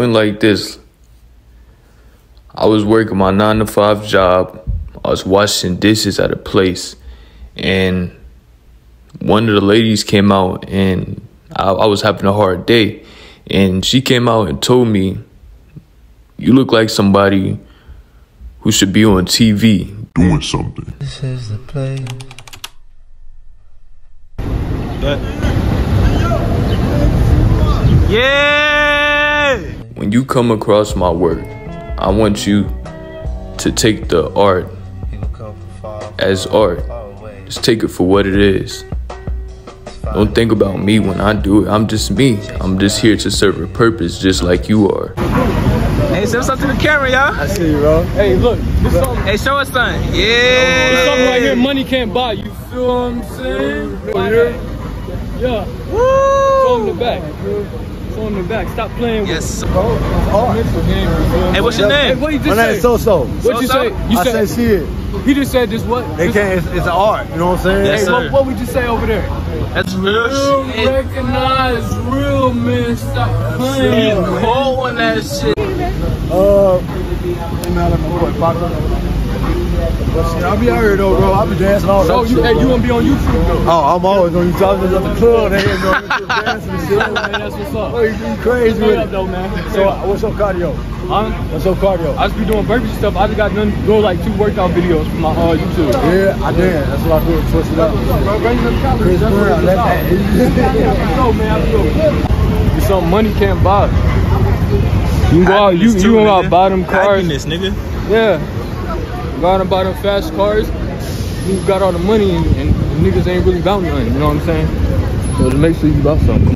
went like this. I was working my 9-to-5 job. I was washing dishes at a place, and one of the ladies came out, and I was having a hard day, and she came out and told me, "You look like somebody who should be on TV doing something." This is the place. Yeah! When you come across my work, I want you to take the art as art. Just take it for what it is. Don't think about me when I do it. I'm just me. I'm just here to serve a purpose, just like you are. Hey, show something to the camera, y'all. I see you, bro. Hey, look, this song. Hey, show us something. This Yeah. song right here, money can't buy. You feel what I'm saying? Yeah. Woo! Show him the back. Show him the back. Stop playing with Yes. it. Hey, what's your Hey, name? what you just My say? name's So-So. What you say? You I said, say shit. he just said this what? They can't, it's an art, you know what I'm saying? Yes, Hey, sir. what we just say over there? That's real shit. Recognize real men. Stop playing. Cold on that shit. I'll be out here though, bro. I'll be dancing all So that you, shit, hey, bro. you gonna be on YouTube though? Oh, I'm always on YouTube. I was at the club, they ain't going to dancing and shit. Man, that's what's up. Oh, you crazy Straight with up it. though, man. So, what's your cardio? Huh? What's your cardio? I just be doing burpee stuff. I just got done doing like 2 workout videos for my YouTube. Yeah, I dance. That's what I do. Twist it up. Bro, bring them comments. Chris That's what Brown, it's let about. that. No, man, I feel it's something money can't buy. You go out, you go out buy them cars. Happiness, nigga. Yeah. Go out and buy them fast cars. You got all the money and niggas ain't really about nothing, you know what I'm saying? So just make sure you about something.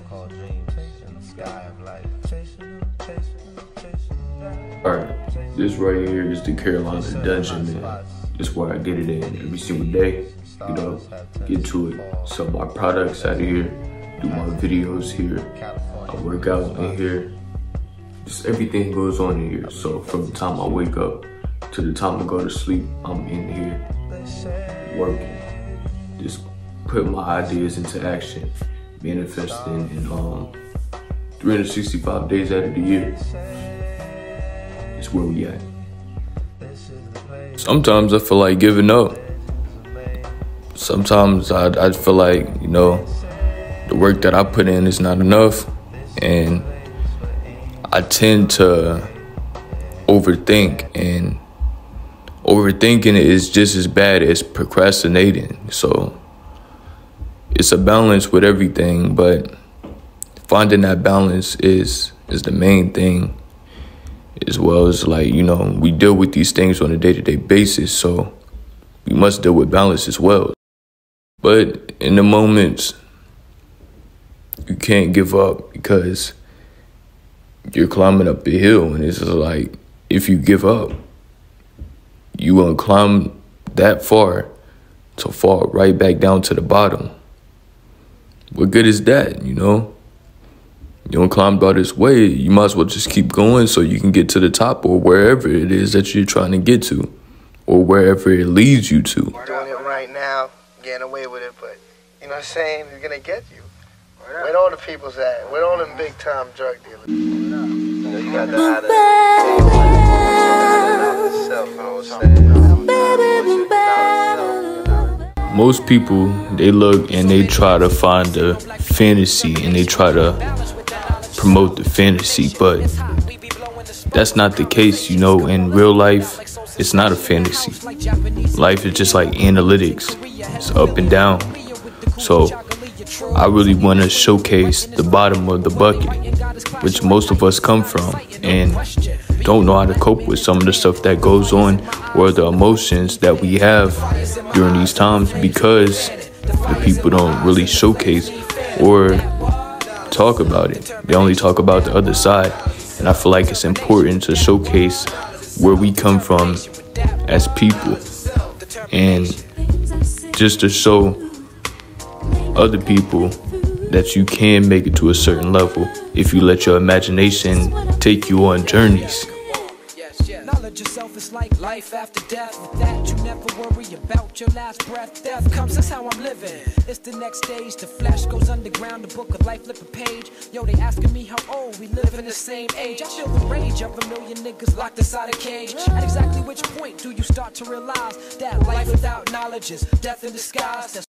Alright, this right here is the Carolina Dungeon, man. This is where I get it in every single day. You know, get to it. Sell my products out of here. Do my videos here. I work out in here. Just everything goes on in here. So from the time I wake up to the time I go to sleep, I'm in here working. Just put my ideas into action. Manifesting in 365 days out of the year. It's where we at. Sometimes I feel like giving up. Sometimes I feel like, you know, the work that I put in is not enough, and I tend to overthink, and overthinking is just as bad as procrastinating. So it's a balance with everything, but finding that balance is the main thing, as well as, like, you know, we deal with these things on a day-to-day basis, so we must deal with balance as well. But in the moments, you can't give up because you're climbing up a hill, and it's just like, if you give up, you won't climb that far to fall right back down to the bottom. What good is that, you know? You don't climb all this way, you might as well just keep going so you can get to the top, or wherever it is that you're trying to get to, or wherever it leads you to. Doing it right now, getting away with it, but you know what I'm saying? It's gonna get you. Where all the people's at? Where all them big time drug dealers? You know, you got to have Most people, they look and they try to find the fantasy and they try to promote the fantasy, but that's not the case, you know. In real life, it's not a fantasy. Life is just like analytics. It's up and down. So I really want to showcase the bottom of the bucket, which most of us come from, and don't know how to cope with some of the stuff that goes on, or the emotions that we have during these times, because the people don't really showcase or talk about it. They only talk about the other side. And I feel like it's important to showcase where we come from as people, and just to show other people that you can make it to a certain level if you let your imagination take you on journeys. with yourself, it's like life after death. With that, you never worry about your last breath. Death comes, that's how I'm living. It's the next stage, the flesh goes underground, the book of life flip a page. Yo, they asking me how old, we live in the same age. I feel the rage of a million niggas locked inside a cage. At exactly which point do you start to realize that life without knowledge is death in disguise?